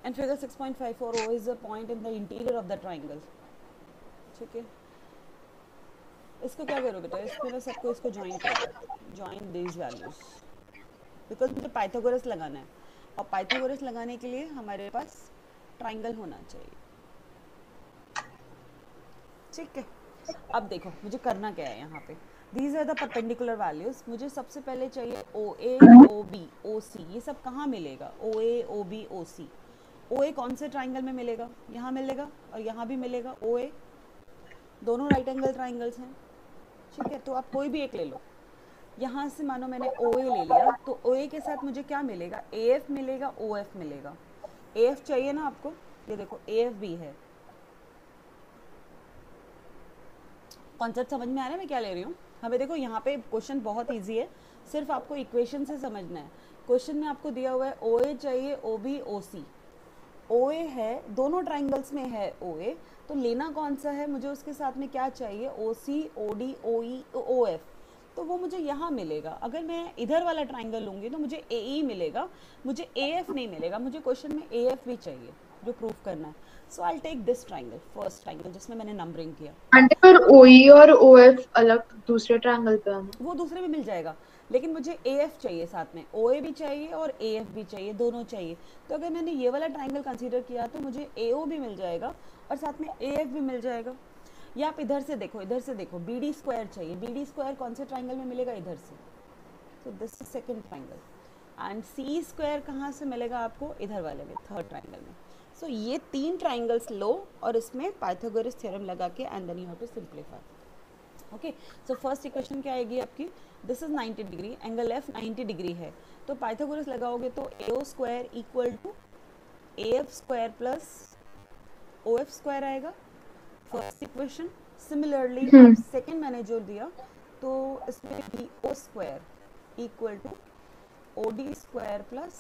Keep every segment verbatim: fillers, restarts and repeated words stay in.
And figure six point five four O is a point in the interior of the triangle. ठीक है, इसको क्या करो बेटा, इसमें ना सबको इसको ज्वाइन कर दो, ज्वाइन दीज वैल्यूज, बिकॉज मुझे पाइथागोरस लगाना है, और पाइथागोरस लगाने के लिए हमारे पास ट्राइंगल होना चाहिए। ठीक है, अब देखो मुझे करना क्या है यहाँ पे, these are the perpendicular values. मुझे सबसे पहले चाहिए ओ ए, ओ बी, ओ सी, ये सब कहाँ मिलेगा, ओ ए, ओ बी, ओ सी। ओ ए कौन से ट्राइंगल में मिलेगा, यहाँ मिलेगा और यहाँ भी मिलेगा ओ ए, दोनों राइट एंगल ट्राइंगल्स हैं। ठीक है, तो आप कोई भी एक ले लो, यहाँ से मानो मैंने ओ ए ले लिया, तो ओ ए के साथ मुझे क्या मिलेगा, ए एफ मिलेगा, ओ एफ मिलेगा। ए एफ चाहिए ना आपको, ये देखो ए एफ भी है। कॉन्सेप्ट समझ में आ रहा है मैं क्या ले रही हूँ। हमें देखो यहाँ पे क्वेश्चन बहुत इजी है, सिर्फ आपको इक्वेशन से समझना है। क्वेश्चन में आपको दिया हुआ है ओ ए चाहिए, ओ बी, ओ सी। ओ ए है, दोनों ट्राइंगल्स में है ओ ए, तो लेना कौन सा है, मुझे उसके साथ में क्या चाहिए, ओ सी, ओ D, O E, O F. तो वो मुझे यहाँ मिलेगा। अगर मैं इधर वाला ट्राइंगल लूँगी तो मुझे ए ई मिलेगा, मुझे ए एफ नहीं मिलेगा। मुझे क्वेश्चन में ए एफ भी चाहिए जो प्रूफ करना है। So I take this triangle, first triangle जिसमें मैंने नंबरिंग किया। आंटी पर ओई और ओएफ अलग दूसरे ट्रायंगल पे है ना? वो दूसरे में मिल जाएगा, लेकिन मुझे ए एफ चाहिए साथ में, ओ ए भी चाहिए और ए एफ भी चाहिए, दोनों चाहिए। तो अगर मैंने ये वाला ट्राइंगल कंसीडर किया तो मुझे ए ओ भी मिल जाएगा और साथ में ए एफ भी मिल जाएगा। या आप इधर से देखो, इधर से देखो, बी डी स्क्वायर चाहिए। बी डी स्क्वायर कौन से ट्राइंगल में मिलेगा, इधर से। तो this is second triangle. And C square कहाँ से मिलेगा आपको, इधर वाले में, थर्ड ट्राइंगल में। सो so, ये तीन ट्राइंगल्स लो और इसमें पाइथागोरस थ्योरम लगा के and then you have to simplify. Okay, so first equation क्या आएगी आपकी, this is ninety degree, angle F ninety degree है, तो पाइथागोरस लगाओगे तो A O square equal to A F square plus O F square आएगा, first equation. Similarly अब hmm. Second मैंने जो दिया, तो इसमें B O square equal to O D square plus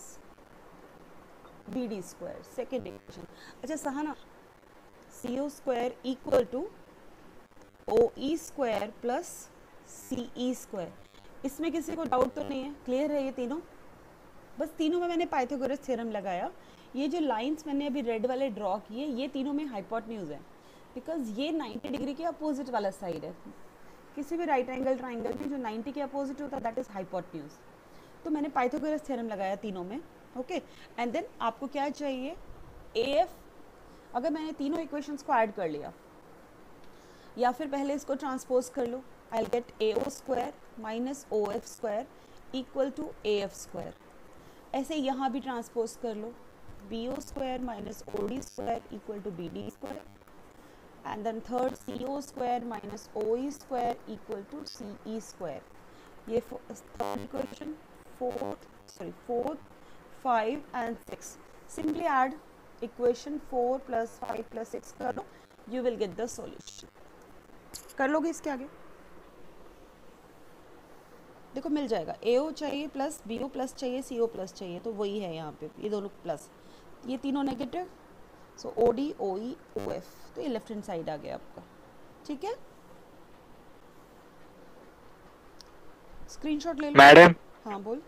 B D square, second equation. अच्छा सहाना, सी O square equal to O E square plus C E square. इसमें किसी को डाउट तो नहीं है, क्लियर है ये तीनों। बस तीनों में मैंने पाइथागोरस थ्योरम लगाया। ये जो लाइंस मैंने अभी रेड वाले ड्रॉ किए, ये तीनों में हाइपोटेन्यूज है, बिकॉज ये नाइन्टी डिग्री के अपोजिट वाला साइड है। किसी भी राइट एंगल ट्राइंगल में जो नाइन्टी के अपोजिट होता है दैट इज हाइपोटेन्यूज। तो मैंने पाइथागोरस थ्योरम लगाया तीनों में। ओके, एंड देन आपको क्या चाहिए, ए एफ। अगर मैंने तीनों इक्वेशंस को ऐड कर लिया, या फिर पहले इसको ट्रांसपोज कर लो, I get A O square minus O F square equal to A F square. ऐसे यहाँ भी ट्रांसपोज कर लो, B O square minus O D square equal to B D square, and then third C O square minus O E square equal to C E square. ये third equation, fourth sorry fourth, five and six. Simply add equation four plus five plus six कर लो, you will get the solution. कर लोगे इसके आगे, देखो मिल जाएगा। ए ओ चाहिए plus B O plus चाहिए, सी ओ प्लस चाहिए, तो वही है यहाँ पे, ये दोनों प्लस, ये तीनों negative. So O D, O E, O F, तो ये लेफ्ट हैंड साइड आ गया आपका। ठीक है, स्क्रीनशॉट ले लो। मैडम हाँ बोल।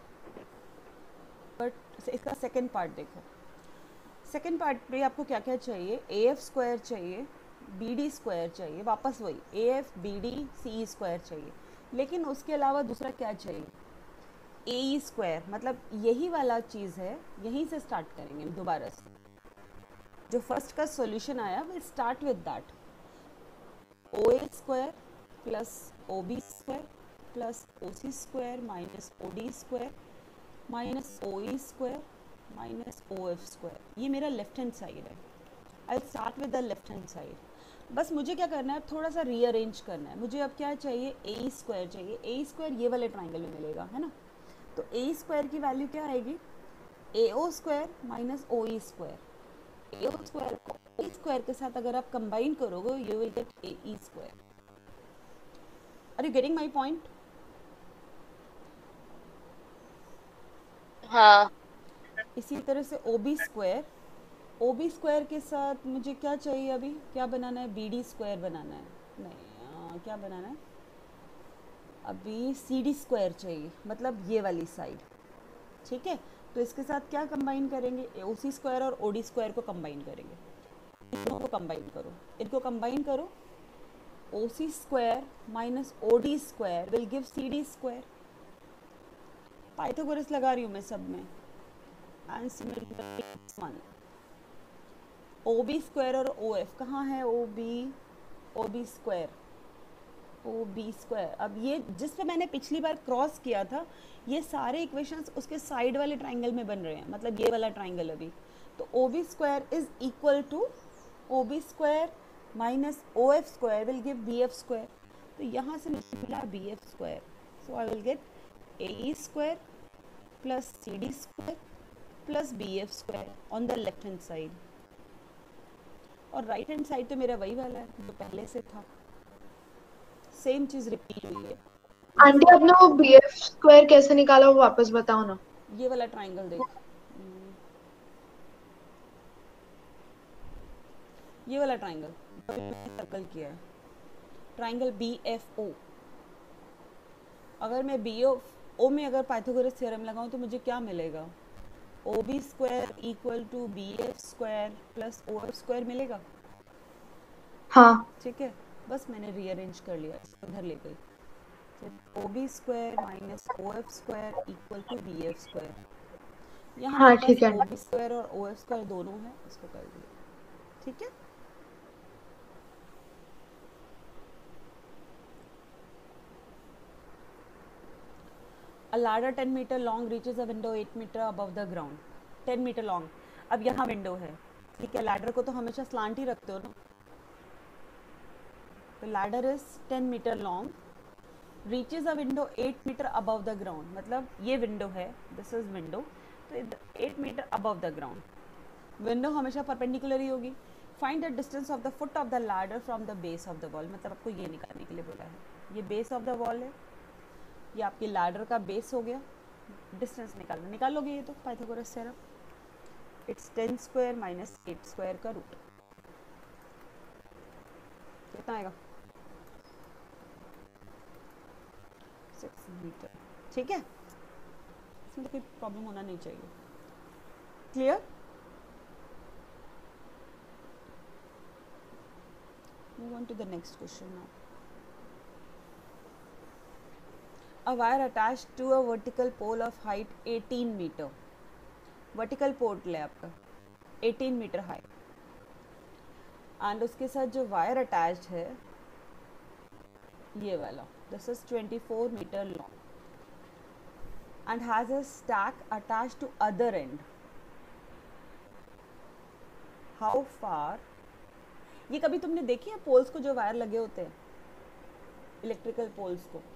बट इसका सेकंड पार्ट देखो, सेकंड पार्ट पे आपको क्या क्या चाहिए, ए एफ स्क्वायर चाहिए, बी डी स्क्वायर चाहिए, वापस वही A F B D C E square चाहिए, लेकिन उसके अलावा दूसरा क्या चाहिए, ए ई स्क्वायर। मतलब यही वाला चीज़ है, यहीं से स्टार्ट करेंगे दोबारा से। जो फर्स्ट का सॉल्यूशन आया will start with that, O A square plus O B square plus O C square minus O D square minus O E square minus O F square. ये मेरा लेफ्ट हैंड साइड है। I start with the left hand side. बस मुझे क्या करना है, थोड़ा सा रीअरेंज करना है। मुझे अब क्या चाहिए, ए स्क्वायर चाहिए। ए स्क्वायर ये वाले ट्राइंगल में मिलेगा, है ना। तो ए स्क्वायर की वैल्यू क्या आएगी, A O square minus O E square. A O square को ओ स्क्वायर के साथ अगर आप कंबाइन करोगे, you will get A E square. Are you getting my point. हाँ। इसी तरह से O B square, O B square के साथ मुझे क्या चाहिए, अभी क्या बनाना है, बी डी स्क्वायर बनाना है। नहीं आ, क्या बनाना है, अभी सी डी स्क्वायर चाहिए, मतलब ये वाली साइड। ठीक है, तो इसके साथ क्या कंबाइन करेंगे, ओ सी स्क्वायर और ओ डी स्क्वायर को कंबाइन करेंगे। इनको कंबाइन करो, इनको कंबाइन करो, O C square minus O D square will give C D square. Pythagoras लगा रही हूँ मैं सब में। And similarly one O B square और ओ एफ कहाँ है, O B O B square O B square. अब ये जिस पे मैंने पिछली बार क्रॉस किया था, ये सारे इक्वेशंस उसके साइड वाले ट्राइंगल में बन रहे हैं, मतलब ये वाला ट्राइंगल अभी। तो O B square is equal to O B square minus O F square will give B F square. तो यहाँ से मुझे मिला B F square, so I will get A E square plus C D square plus B F square on the left hand side. और right hand side तो मेरा वही वाला है जो पहले से था, सेम चीज रिपीट हुई है। आंटी आपने वो बी एफ स्क्वायर कैसे निकाला वो वापस बताओ ना। ये वाला ट्राइंगल देख, ये वाला ट्राइंगल सर्कल किया है, ट्राइंगल बी एफ ओ। अगर मैं बी ओ में अगर पाइथागोरस थ्योरम लगाऊं तो मुझे क्या मिलेगा, O B square equal to B F square plus O F square मिलेगा। हाँ ठीक है, बस मैंने रीअरेंज कर लिया, इधर ले गई। O B square minus O F square equal to B F square. यहाँ हाँ मेरे ठीक पास है। ओ बी स्क्वायर और ओ एफ स्क्वायर दोनों है, इसको कर दिया। ठीक है, A ladder ten meter long reaches a window eight meter above the ground. ten meter long. अब यहाँ विंडो है, ठीक है, लैडर को तो हमेशा स्लांट ही रखते हो ना। तो ladder is ten meter long, reaches a window eight meter above the ground. मतलब ये विंडो है, this is window, तो eight meter above the ground. Window हमेशा परपेंडिकुलर ही होगी। Find the distance of the foot of the ladder from the base of the wall. मतलब आपको ये निकालने के लिए बोला है, ये बेस ऑफ द वॉल है, ये आपकी लैडर का बेस हो गया, डिस्टेंस निकालना, निकालोगे ये तो Pythagoras theorem. It's ten square minus eight square का रूट कितना आएगा, सिक्स मीटर। ठीक है, इसमें तो कोई प्रॉब्लम होना नहीं चाहिए। Clear? Move on to the next question now. A wire attached to a vertical pole of height eighteen meter. Vertical pole है आपका eighteen meter high. And उसके साथ जो वायर अटैच्ड है ये वाला, this is twenty-four meter long and has a stack attached to other end. How far? ये कभी तुमने देखी है पोल्स को जो वायर लगे होते हैं, इलेक्ट्रिकल पोल्स को?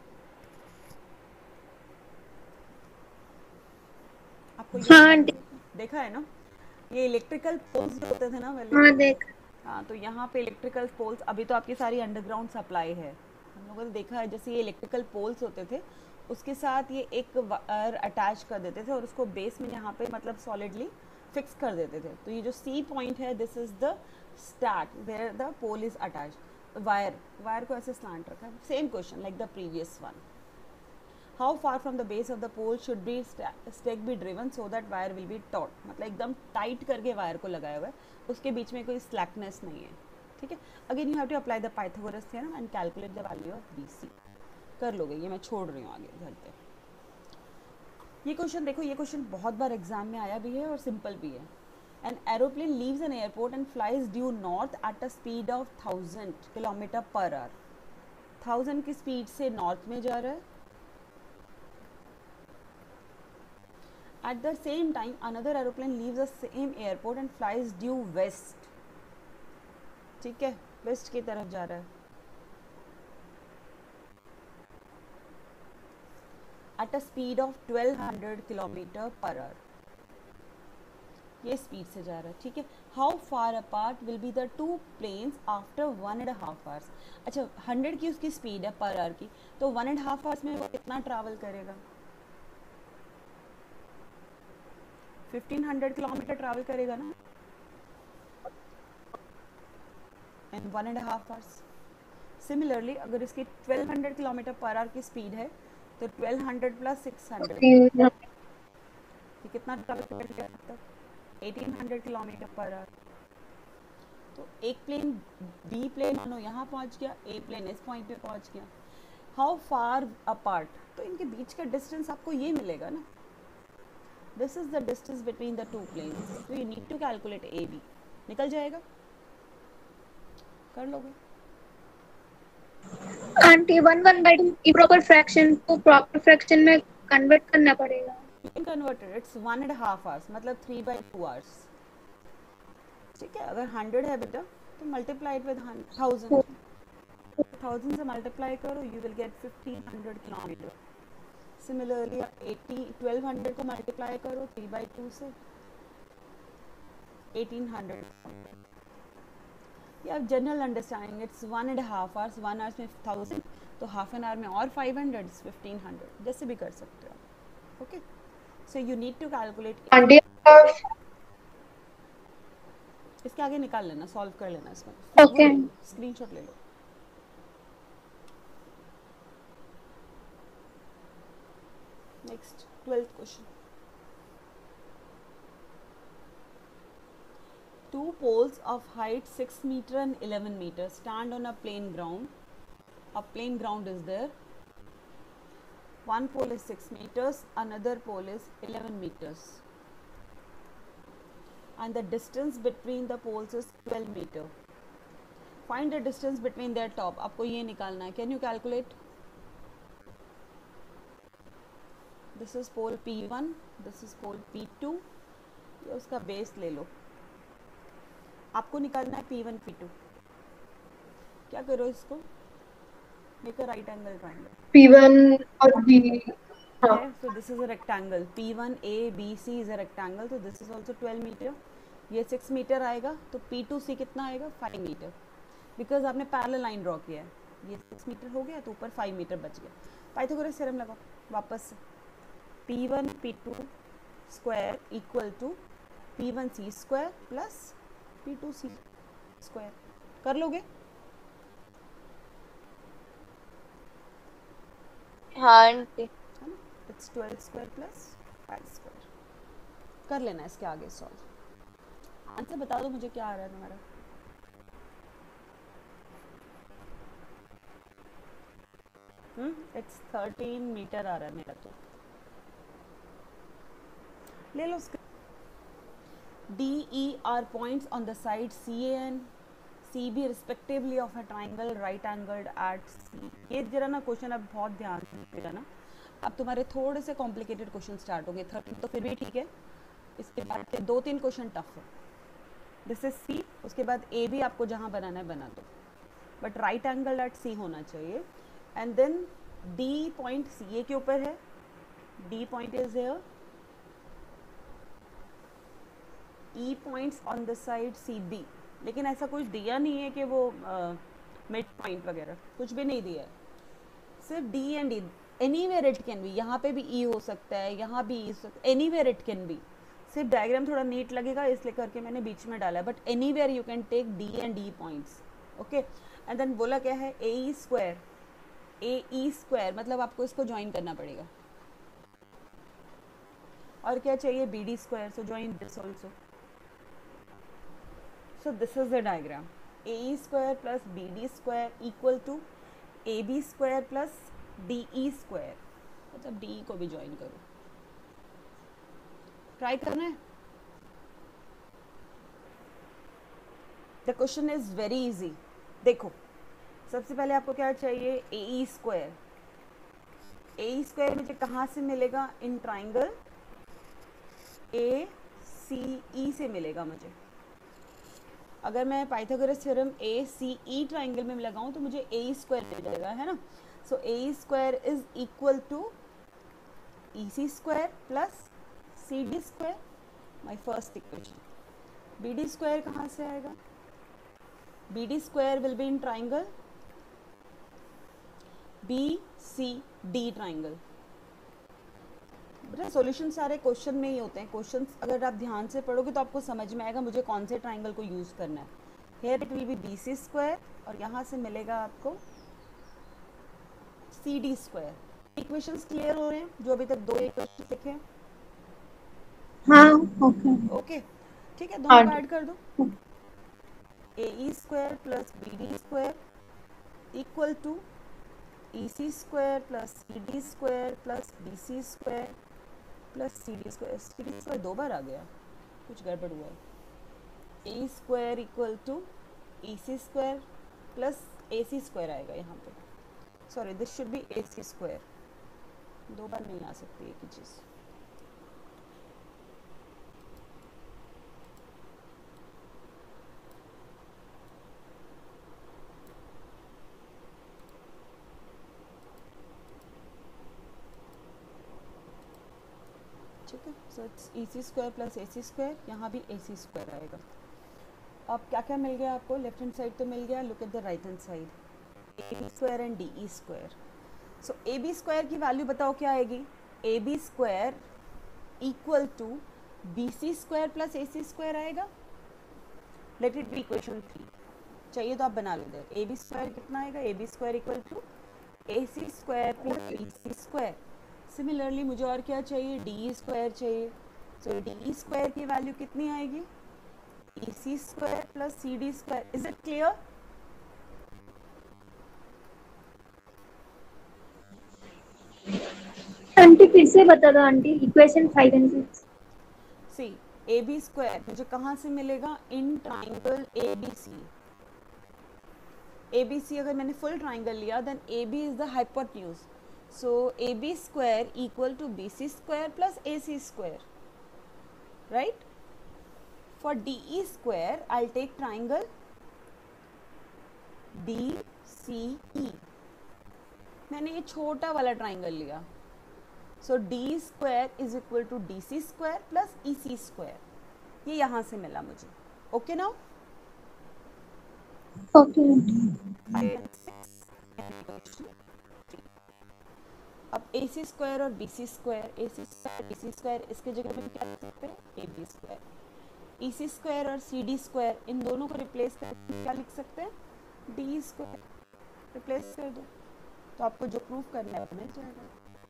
आपको हाँ, देखा है ना, ये इलेक्ट्रिकल पोल्स होते थे ना पहले। हाँ देख। हाँ, तो यहाँ पे इलेक्ट्रिकल पोल्स, अभी तो आपकी सारी अंडरग्राउंड सप्लाई है, हम लोगों ने देखा है। जैसे ये इलेक्ट्रिकल पोल्स होते थे, उसके साथ ये एक वायर अटैच कर देते थे और उसको बेस में यहाँ पे मतलब सॉलिडली फिक्स कर देते थे। तो ये जो सी पॉइंट है, this is the start where the pole is attached. Wire wire को ऐसे स्लांट रखा है। Same question like the previous one. How far from the base of the pole should be stake be driven so that wire will be taut? मतलब एकदम tight करके wire को लगाया हुआ है, उसके बीच में कोई स्लैकनेस नहीं है। ठीक है, again you have to apply the Pythagoras theorem and calculate the value of B C. कर लोगे, ये मैं छोड़ रही हूँ आगे घर पे। ये क्वेश्चन देखो, ये क्वेश्चन बहुत बार एग्जाम में आया भी है और सिंपल भी है। An aeroplane leaves an airport and flies due north at a speed of thousand kilometre per hour. Thousand की स्पीड से नॉर्थ में जा रहा है। At the same time, another aeroplane leaves the same airport and flies due west. ठीक है, waste की तरफ जा रहा है। At a speed of twelve hundred kilometer per hour. ये स्पीड से जा रहा है। ठीक है, How far apart will be the two planes after one and a half hours? अच्छा, हंड्रेड की उसकी स्पीड है पर आवर की, तो वन एंड हाफ आवर्स में वो कितना ट्रैवल करेगा? फिफ्टीन हंड्रेड किलोमीटर ट्रैवल करेगा ना, and one and half hours. Similarly अगर इसकी twelve hundred kilometre per hour की स्पीड है तो twelve hundred plus six hundred कि कितना ट्रैवल कर लिया अब तक, eighteen hundred kilometre per hour. तो एक प्लेन बी प्लेन मानो यहाँ पहुँच गया, ए प्लेन इस पॉइंट पे पहुँच गया। हाउ फार अपार्ट, तो इनके बीच का डिस्टेंस आपको ये मिलेगा ना, this is the distance between the two planes, तो you need to calculate A B. निकल जाएगा, कर लोगे? Aunty one one by two improper fraction को प्रॉपर फ्रैक्शन में कन्वर्ट करना पड़ेगा। You can convert it, it's one and a half hours, मतलब थ्री by टू hours। ठीक है, अगर हंड्रेड है बेटा तो मल्टीप्लाई विद थाउजेंड, थाउजेंड से मल्टीप्लाई करो, you will get fifteen hundred kilometre. Similarly eighty twelve hundred को मल्टीप्लाई करो थ्री बाई टू से, एटीन हंड्रेड। ये आप general understanding, it's one and half hours, one hours में थाउजेंड, तो half an hour में और फाइव हंड्रेड, फिफ्टीन हंड्रेड, जैसे भी कर सकते हो। Okay, so you need to calculate. Aunty इसके आगे निकाल लेना, सॉल्व कर लेना इसमें। ओके, स्क्रीनशॉट ले लो। Next twelfth question. Two poles of height six meter and eleven meter stand on a plain ground. A plain ground is there. One pole is six meters, another pole is eleven meters. And the distance between the poles is twelve meter. Find the distance between their top. आपको ये निकालना है. Can you calculate? This is pole P one, this is pole P two. ये उसका base ले लो. आपको निकालना है P वन P टू। क्या करो इसको, make a right angle triangle. P one और B, हाँ, so this is a rectangle, P one A B C is a rectangle, so this is also twelve meter। ये six metre आएगा, तो P two C कितना आएगा, five metre, because आपने parallel line draw किया है। ये सिक्स मीटर हो गया, तो ऊपर फाइव मीटर बच गया। पाइथागोरस थ्योरम लगाओ वापस से, P one P two square equal to P one C square plus P two C square. कर लोगे? हाँ आंटी, है ना, it's twelve square plus five square. कर लेना इसके आगे सॉल्व। आंसर बता दो मुझे क्या आ रहा है तुम्हारा। हम्म इट्स थर्टीन मीटर आ रहा है मेरा, तो ले लो। D, E are points on the side C A and C B respectively of a triangle right angled at C। ये जरा ना क्वेश्चन अब बहुत ध्यान से देखिएगा ना, अब तुम्हारे थोड़े से कॉम्प्लिकेटेड क्वेश्चन स्टार्ट हो गए। थर्टीन तो फिर भी ठीक है, इसके बाद के दो तीन क्वेश्चन टफ है। दिस इज C, उसके बाद A भी आपको जहाँ बनाना है बना दो, but right angle at C होना चाहिए। And then D point C A के ऊपर है, D point is here, E points on the side C B, लेकिन ऐसा कुछ दिया नहीं है कि वो मिड uh, पॉइंट वगैरह कुछ भी नहीं दिया है, सिर्फ D and E। Anywhere it can be, यहाँ पे भी E हो सकता है, यहाँ भी E, anywhere it can be. सिर्फ डायग्राम थोड़ा नीट लगेगा इसलिए करके मैंने बीच में डाला है, but anywhere you can take D and E points. Okay, and then बोला क्या है, ए ई स्क्वायर, ए ई स्क्वायर मतलब आपको इसको ज्वाइन करना पड़ेगा। और क्या चाहिए, B D square, so join this also. So this is the diagram, A E square plus B D square equal to A B square plus D E square, मतलब D E को भी join करो। Try करना है। The question is very easy। देखो सबसे पहले आपको क्या चाहिए, A E square। A E square मुझे कहाँ से मिलेगा, in triangle A C E से मिलेगा मुझे। अगर मैं Pythagoras theorem A C E triangle में लगाऊं तो मुझे ए स्क्वायर मिल जाएगा, है ना। So A square is equal to E C square plus C D square, my first equation. B D square कहाँ से आएगा, B D square will be in triangle B C D triangle. बेटा solution सारे question में ही होते हैं। Questions अगर आप ध्यान से पढ़ोगे तो आपको समझ में आएगा मुझे कौन से ट्राइंगल को यूज़ करना है। Here it will be B C square और यहाँ से मिलेगा आपको C D square. Equations clear हो रहे हैं, जो अभी तक दो इक्वेशन लिखे हैं। हाँ ओके। ओके ठीक है, दोनों हाँ को आंटी। ऐड कर दो। A E square plus B D square equal to E C square plus C D square plus B C square plus C D square. C D square दो बार आ गया, कुछ गड़बड़ हुआ है। A square equal to E C square plus A C square आएगा यहाँ पे, sorry this should be A C square, दो बार नहीं आ सकती एक ही चीज़। ठीक है, so it's E C square plus A C square, यहाँ भी ए सी स्क्वायर आएगा। अब क्या क्या मिल गया आपको, लेफ्ट हैंड साइड तो मिल गया, look at the right hand side, A B square and D E square. So A B square की वैल्यू बताओ क्या आएगी, A B square equal to B C square plus A C square आएगा। Let it be equation three, चाहिए तो आप बना लो इधर। ए बी स्क्वायर कितना आएगा, A B square equal to A C square plus B C square. Similarly मुझे और क्या चाहिए, डी ई स्क्वायर चाहिए। सो डी ई स्क्वायर की वैल्यू कितनी आएगी, E C square plus C D square. Is it clear? Aunty फिर से बता दो aunty, equation five and six. C A B square मुझे कहाँ से मिलेगा, in triangle A B C. A B C अगर मैंने फुल ट्राइंगल लिया then A B is the hypotenuse, so A B square equal to B C square plus A C square, right. For D E square, I'll take triangle D C E. मैंने ये छोटा वाला triangle लिया, so D square is equal to D C square plus E C square. ये यहाँ से मिला मुझे, ओके नाउ। ओके। अब ए सी स्क्वायर और B C square, A C square B C square, इसके जगह में क्या लिख सकते हैं, A B square. E C square और सी डी स्क्वायर, इन दोनों को रिप्लेस करके क्या लिख सकते हैं, डी स्क्वायर। रिप्लेस कर दो तो आपको जो प्रूव करना है वो मिल जाएगा।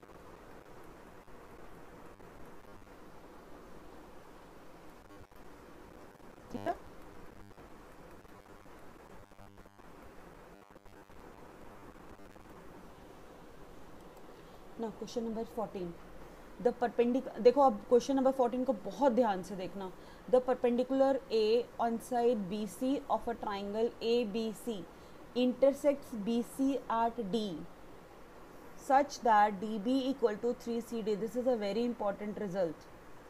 ठीक है, ना question number fourteen, the perpendicular. देखो अब क्वेश्चन नंबर फोर्टीन को बहुत ध्यान से देखना। The perpendicular A on side B C of a triangle A B C intersects B C at D such that D B equal to three C D. This is a very important result.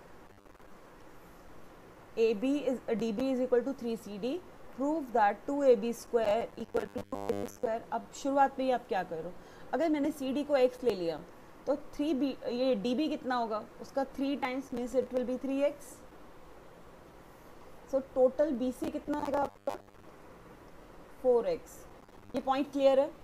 A B is uh, D B is equal to three C D. Prove that two A B square equal to two A B square. अब शुरुआत में ही आप क्या करो, अगर मैंने C D को x ले लिया तो थ्री बी ये D B कितना होगा, उसका three times means it will be three x. So total B C कितना आएगा आपका, फोर एक्स। ये पॉइंट क्लियर है?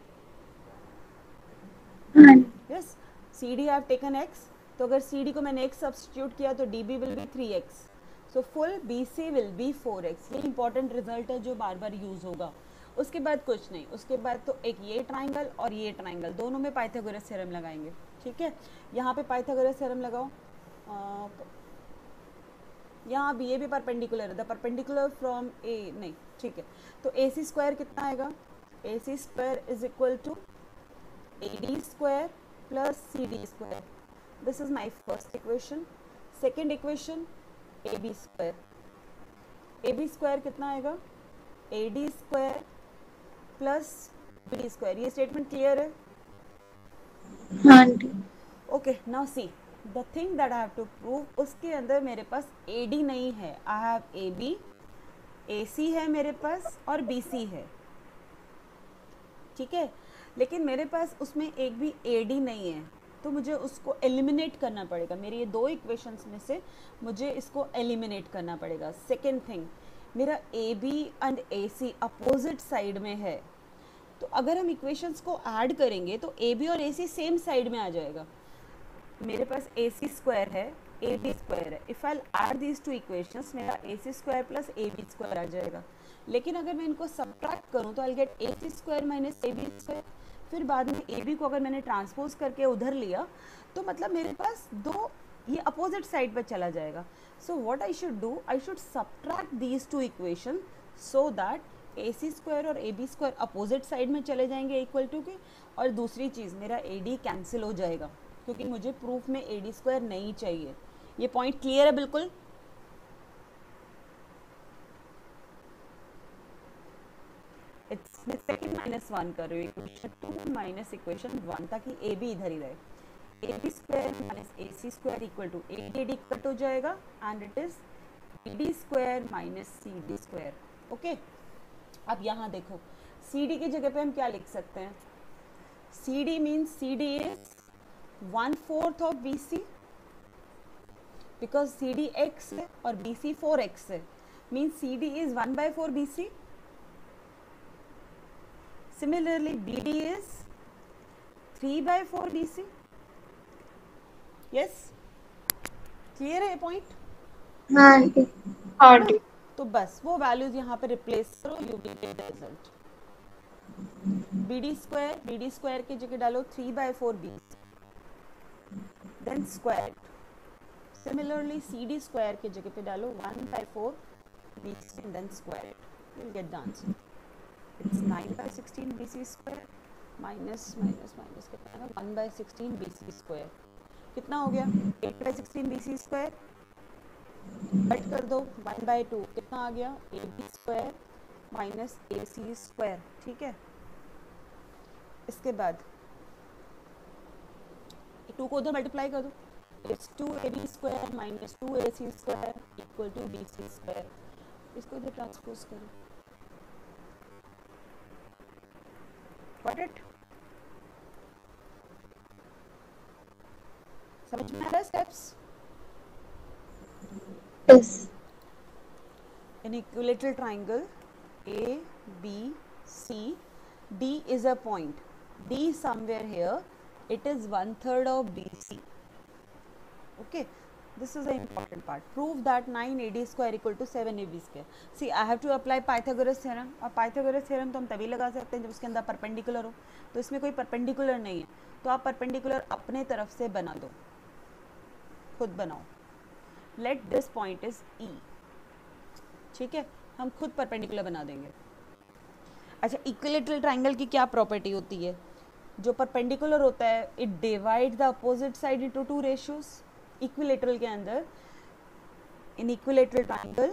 Yes, C D have taken x, तो अगर सी डी को मैंने x सब्स्टिट्यूट किया तो D B will be three x, so full B C will be four x. ये इंपॉर्टेंट रिजल्ट है जो बार बार यूज होगा। उसके बाद कुछ नहीं, उसके बाद तो एक ये ट्राइंगल और ये ट्राइंगल, दोनों में पाइथागोरस थ्योरम लगाएंगे। ठीक है, यहाँ पे पाइथागोरस थ्योरम लगाओ। आ, यहाँ भी ये भी परपेंडिकुलर है, द परपेंडिकुलर फ्रॉम ए, नहीं ठीक है, तो ए सी स्क्वायर कितना आएगा, A C square is equal to A D square plus C D square. This is my first equation. Second equation A B square, A B square कितना आएगा, A D square plus B D square. ये statement clear है? हाँ जी। Okay, now see the thing that I have to prove, उसके अंदर मेरे पास A D नहीं है, I have A B, A सी है मेरे पास और बी सी है। ठीक है, लेकिन मेरे पास उसमें एक भी ए डी नहीं है, तो मुझे उसको एलिमिनेट करना पड़ेगा। मेरी ये दो इक्वेशंस में से मुझे इसको एलिमिनेट करना पड़ेगा। सेकेंड थिंग, मेरा A B and A C opposite side में है, तो अगर हम इक्वेशंस को ऐड करेंगे तो ए बी और ए सी सेम साइड में आ जाएगा। मेरे पास ए सी स्क्वायर है, ए बी स्क्वायर है, if I add these two equations मेरा A C square plus A B square आ जाएगा। लेकिन अगर मैं इनको सब्ट्रैक्ट करूँ तो I get A C square minus A B square. फिर बाद में ए बी को अगर मैंने ट्रांसपोज करके उधर लिया तो मतलब मेरे पास दो ये अपोजिट साइड पर चला जाएगा. So what I should do, I should subtract these two equation so that A C square और A B square opposite side में चले जाएंगे इक्वल टू के. और दूसरी चीज़, मेरा ए डी कैंसिल हो जाएगा क्योंकि मुझे प्रूफ में ए डी स्क्वायर नहीं चाहिए. ये पॉइंट क्लियर है बिल्कुल? इट्स मैं सेकेंड माइनस वन कर रही हूँ, equation two minus equation one, ताकि ए बी इधर ही रहे. A B square minus A C square equal to A D D cut हो जाएगा and it is A D square minus C D square. Okay, अब यहाँ देखो C D की जगह पे हम क्या लिख सकते हैं? C D means C D is one fourth of B C, because C D x है और बी सी फोर एक्स है, means C D is one by four B C. Similarly, B D is three by four B C. Yes? Clear है ये point? हाँ aunty. हाँ D. तो बस वो वैल्यूज यहाँ पे रिप्लेस करो, you will get the result. B D square, B D square की जगह डालो three by four B then square. Similarly C D square की जगह पे डालो one by four B C then square. You will get the answer. It's nine by sixteen B C square minus minus minus कितना है? one by sixteen B C square. कितना हो गया? eight by sixteen B C square. Cut कर दो, one by two कितना आ गया? A B square minus A C square. ठीक है, इसके बाद टू को उधर मल्टीप्लाई कर दो. It's two A B square minus two A C square equal to B C square. इसको इधर ट्रांसपोज करो. Got it? समझ में आ रहा है steps? Yes. In equilateral triangle A, B, C, D is a point. D somewhere here. It is one third of B C. Okay. This is the important part. Prove that nine A D square equal to seven A B square. See, I have to apply Pythagoras theorem. और Pythagoras theorem तो हम तभी लगा सकते हैं जब उसके अंदर परपेंडिकुलर हो. तो इसमें कोई परपेंडिकुलर नहीं है, तो आप परपेंडिकुलर अपने तरफ से बना दो, खुद बनाओ. Let this point is E. ठीक है, हम खुद परपेंडिकुलर बना देंगे. अच्छा, इक्विलेटरल ट्राइंगल की क्या प्रॉपर्टी होती है? जो परपेंडिकुलर होता है, it divide the opposite side into two ratios. Equilateral के अंदर, इन इक्विलेटरल ट्राइंगल,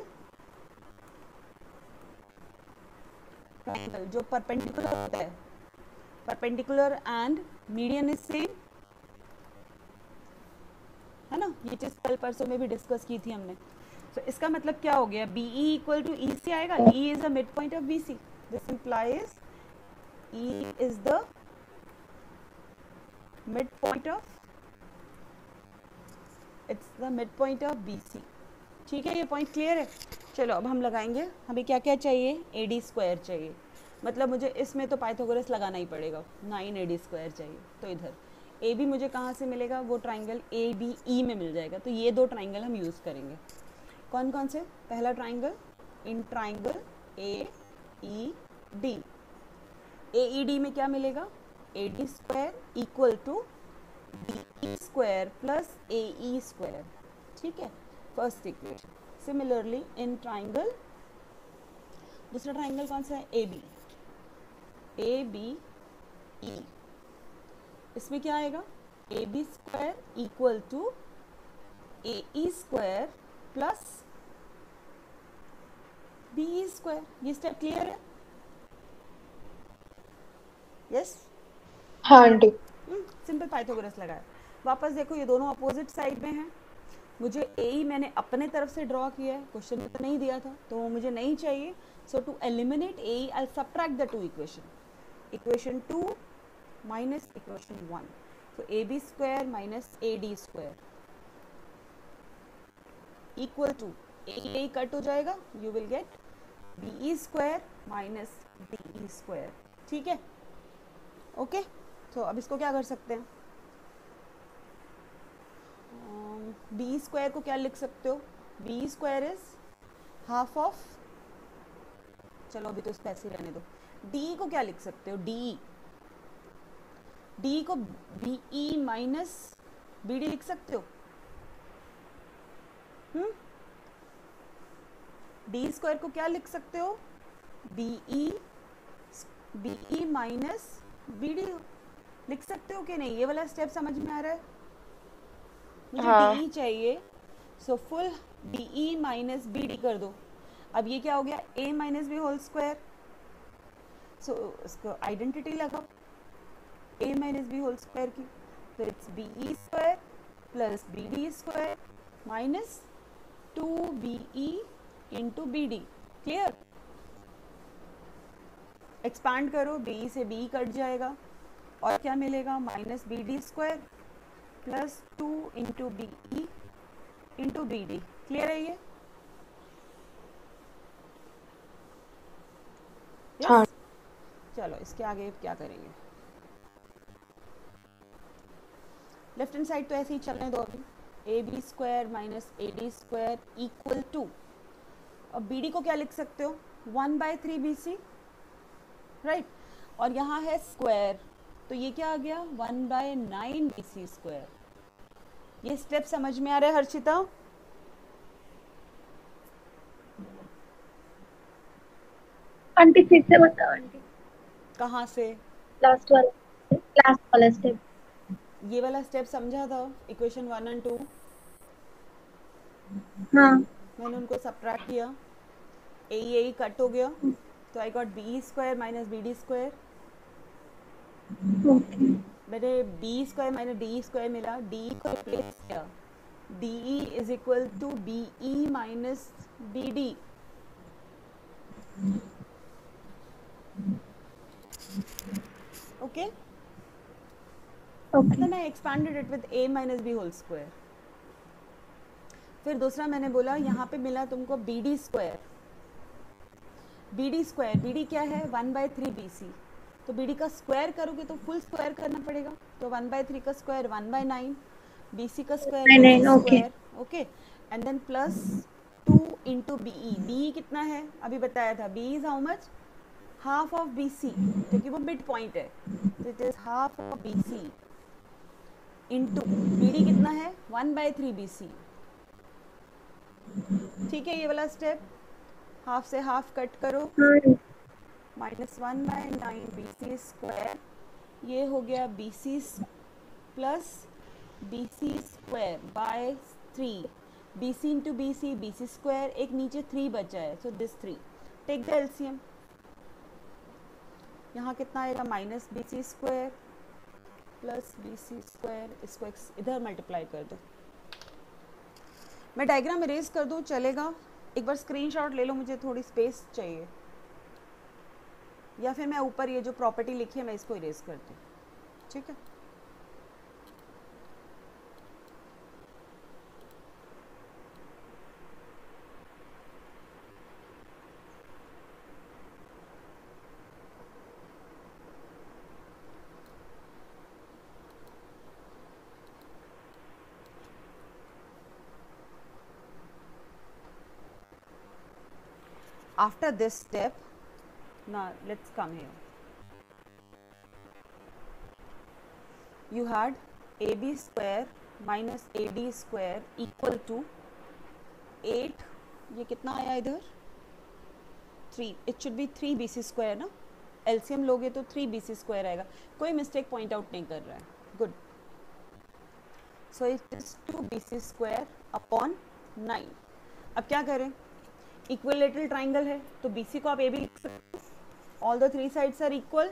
ट्राइंगल जो परपेंडिकुलर होता है, perpendicular and median is same, है ना? ये चीज कल परसों में भी डिस्कस की थी हमने. तो so, इसका मतलब क्या हो गया? B E equal to E C आएगा. E is the mid point of B C. This implies E is the mid point of, it's the mid point of B C. ठीक है, ये पॉइंट क्लियर है? चलो अब हम लगाएंगे. हमें क्या क्या चाहिए? ए डी स्क्वायर चाहिए. मतलब मुझे इसमें तो पाइथागोरस लगाना ही पड़ेगा. नाइन ए डी स्क्वायर चाहिए. तो इधर ए बी मुझे कहाँ से मिलेगा? वो ट्राइंगल ए बी ई में मिल जाएगा. तो ये दो ट्राइंगल हम यूज़ करेंगे. कौन कौन से? पहला triangle, in triangle A E D. A E D में क्या मिलेगा? A D square equal to B E square plus A E square. ठीक है, first equation. Similarly in triangle, दूसरा ट्राइंगल कौन सा है? A B. A B E, इसमें क्या आएगा? A B square equal to A E square plus B E square. ये स्टेप क्लियर है? यस. हाँ डी. सिंपल पाइथागोरस लगाया. वापस देखो, ये दोनों अपोजिट साइड में हैं. मुझे ए ई मैंने अपने तरफ से ड्रॉ किया है, क्वेश्चन में तो नहीं दिया था, तो वो मुझे नहीं चाहिए. So to eliminate A E I subtract the two equation. Equation two minus equation one. तो A B square minus A D square equal to A A cut हो जाएगा. You will get B E square minus D E square. ठीक है, okay. तो अब इसको क्या कर सकते हैं? बी स्क्वायर को क्या लिख सकते हो? B square is half of, चलो अभी तो इस पैसे रहने दो. डी को क्या लिख सकते हो? डी डी को B E minus B D लिख सकते हो. हम्म डी स्क्वायर को क्या लिख सकते हो, B E B E minus B D लिख सकते हो कि नहीं? ये वाला स्टेप समझ में आ रहा है? मुझे हाँ। डी चाहिए, so full B E minus B D कर दो। अब ये क्या हो गया, A minus B whole square. So इसको आइडेंटिटी लगाओ A minus B whole square की, तो it's B E square plus B D square minus two B E into B D. Clear? Expand करो, बी से बी कट जाएगा और क्या मिलेगा, minus B D square plus two into B E into B D. Clear है ये? yes? हाँ। चलो इसके आगे क्या करेंगे, लेफ्ट हैंड साइड तो ऐसे ही चलने दो अभी। A B square minus A D square equal to, अब बी डी को क्या लिख सकते हो, one by three B C, right. और यहाँ है स्क्वायर, तो ये क्या आ गया, one by nine B C square. ये स्टेप समझ में आ रहा है हर्षिता? आंटी फिर से बताओ आंटी। कहाँ से? लास्ट वाला लास्ट वाला स्टेप। ये वाला स्टेप समझा था, इक्वेशन वन एंड टू। हाँ। मैंने उनको सब्ट्रैक्ट किया, ए ए कट हो गया, तो I got B square minus B D square. Okay. मैंने B square minus D square मिला, डी को रिप्लेस किया, D E is equal to B E minus B D. Okay, okay. then I expanded it with a minus b whole square। फिर दूसरा मैंने बोला यहाँ पे मिला तुमको B D square, B D square, B D क्या है, one by three B C, तो बी डी का स्क्वायर करोगे तो फुल स्क्वायर करना पड़ेगा, तो वन बाय थ्री का square one by nine, B C का square Nine, B C nine, okay। Square, okay. And then plus two into B E, B कितना है अभी बताया था, B is how much, half of B C, क्योंकि वो mid point है, तो it is half of B C into B D कितना है, one by three B C. ठीक है, ये वाला स्टेप, हाफ से हाफ कट करो, हाँ। Minus one by nine B C square, ये हो गया B C plus B C square by three, B C into B C, B C square, एक नीचे थ्री बचा है, so this three, take the LCM. यहाँ कितना आएगा, minus B C square plus B C square, इसको इधर multiply कर दो। मैं डायग्राम इरेज कर दूँ चलेगा? एक बार स्क्रीनशॉट ले लो, मुझे थोड़ी स्पेस चाहिए, या फिर मैं ऊपर ये जो प्रॉपर्टी लिखी है मैं इसको इरेज करती हूँ, ठीक है? After this step, now let's come here. You had ab square minus ad square equal to eight, ये कितना आया इधर, three, it should be three B C square ना, एलसीएम लोगे तो थ्री बी सी स्क्वायर आएगा, कोई मिस्टेक पॉइंट आउट नहीं कर रहा है, good. So it is two B C square upon nine. अब क्या करें, इक्विलेटरल ट्राइंगल है तो बी सी को आप ए भी लिख सकते हो, all the three sides are equal,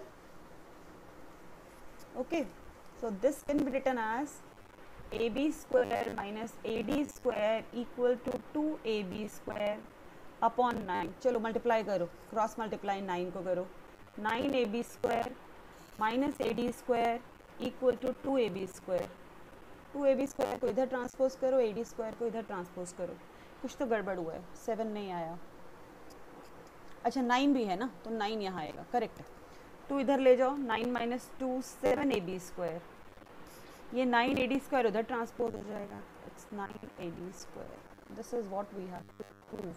okay. So this can be written as A B square minus A D square equal to two A B square upon nine. चलो multiply करो, cross multiply nine को करो, nine A B square minus A D square equal to two A B square, two A B square को इधर transpose करो, ए D square को इधर transpose करो, कुछ तो गड़बड़ हुआ है, सेवन नहीं आया, अच्छा नाइन भी है ना, तो नाइन यहाँ आएगा, करेक्ट है। टू इधर ले जाओ, nine minus two seven A B square, ये नाइन ए डी स्क्वायर उधर ट्रांसपोज हो जाएगा, it's nine A D square, this is what we have to prove,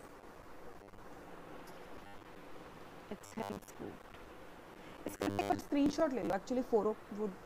it's helps proved. इसका एक स्क्रीनशॉट ले लो, एक्चुअली फोर वुड